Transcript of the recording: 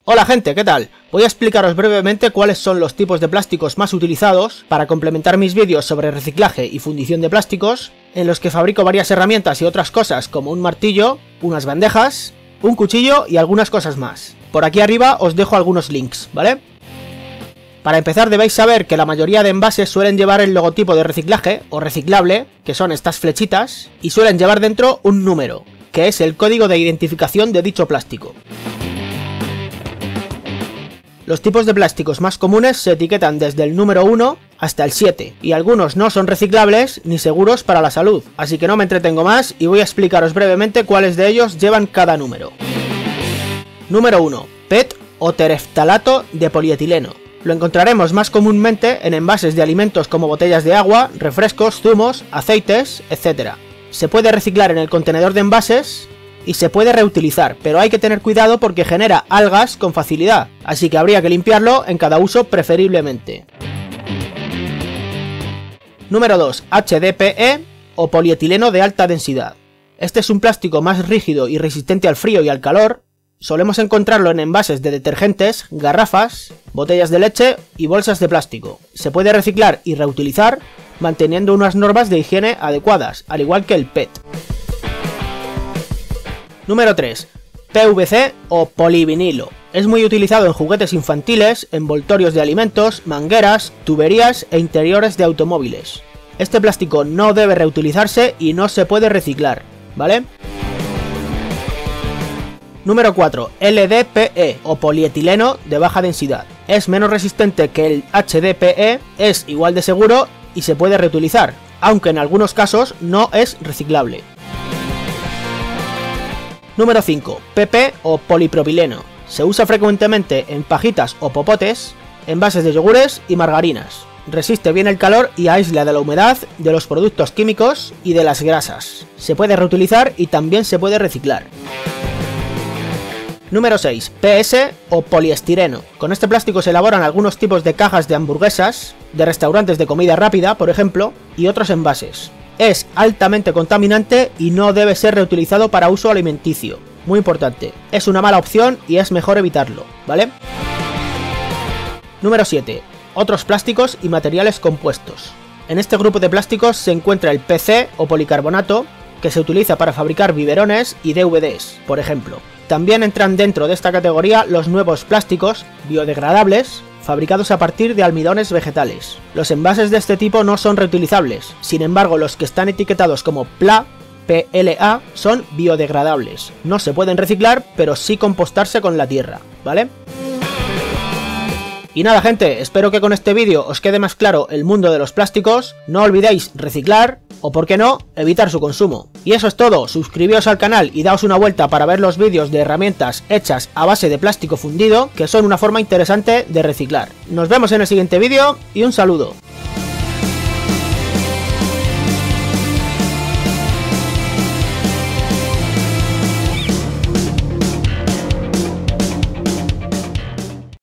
Hola gente, ¿qué tal? Voy a explicaros brevemente cuáles son los tipos de plásticos más utilizados para complementar mis vídeos sobre reciclaje y fundición de plásticos, en los que fabrico varias herramientas y otras cosas como un martillo, unas bandejas, un cuchillo y algunas cosas más. Por aquí arriba os dejo algunos links, ¿vale? Para empezar debéis saber que la mayoría de envases suelen llevar el logotipo de reciclaje o reciclable, que son estas flechitas, y suelen llevar dentro un número, que es el código de identificación de dicho plástico. Los tipos de plásticos más comunes se etiquetan desde el número 1 hasta el 7, y algunos no son reciclables ni seguros para la salud, así que no me entretengo más y voy a explicaros brevemente cuáles de ellos llevan cada número. Número 1. PET o tereftalato de polietileno. Lo encontraremos más comúnmente en envases de alimentos como botellas de agua, refrescos, zumos, aceites, etc. Se puede reciclar en el contenedor de envases y se puede reutilizar, pero hay que tener cuidado porque genera algas con facilidad, así que habría que limpiarlo en cada uso preferiblemente. Número 2. HDPE o polietileno de alta densidad. Este es un plástico más rígido y resistente al frío y al calor. Solemos encontrarlo en envases de detergentes, garrafas, botellas de leche y bolsas de plástico. Se puede reciclar y reutilizar manteniendo unas normas de higiene adecuadas, al igual que el PET. Número 3. PVC o polivinilo. Es muy utilizado en juguetes infantiles, envoltorios de alimentos, mangueras, tuberías e interiores de automóviles. Este plástico no debe reutilizarse y no se puede reciclar, ¿vale? Número 4. LDPE o polietileno de baja densidad. Es menos resistente que el HDPE, es igual de seguro y se puede reutilizar, aunque en algunos casos no es reciclable. Número 5. PP o polipropileno. Se usa frecuentemente en pajitas o popotes, envases de yogures y margarinas. Resiste bien el calor y aísla de la humedad, de los productos químicos y de las grasas. Se puede reutilizar y también se puede reciclar. Número 6. PS o poliestireno. Con este plástico se elaboran algunos tipos de cajas de hamburguesas, de restaurantes de comida rápida, por ejemplo, y otros envases. Es altamente contaminante y no debe ser reutilizado para uso alimenticio. Muy importante, es una mala opción y es mejor evitarlo, ¿vale? Número 7. Otros plásticos y materiales compuestos. En este grupo de plásticos se encuentra el PC o policarbonato, que se utiliza para fabricar biberones y DVDs, por ejemplo. También entran dentro de esta categoría los nuevos plásticos biodegradables, fabricados a partir de almidones vegetales. Los envases de este tipo no son reutilizables, sin embargo los que están etiquetados como PLA son biodegradables. No se pueden reciclar, pero sí compostarse con la tierra, ¿vale? Y nada gente, espero que con este vídeo os quede más claro el mundo de los plásticos. No olvidéis reciclar, o por qué no, evitar su consumo. Y eso es todo, suscribíos al canal y daos una vuelta para ver los vídeos de herramientas hechas a base de plástico fundido, que son una forma interesante de reciclar. Nos vemos en el siguiente vídeo y un saludo.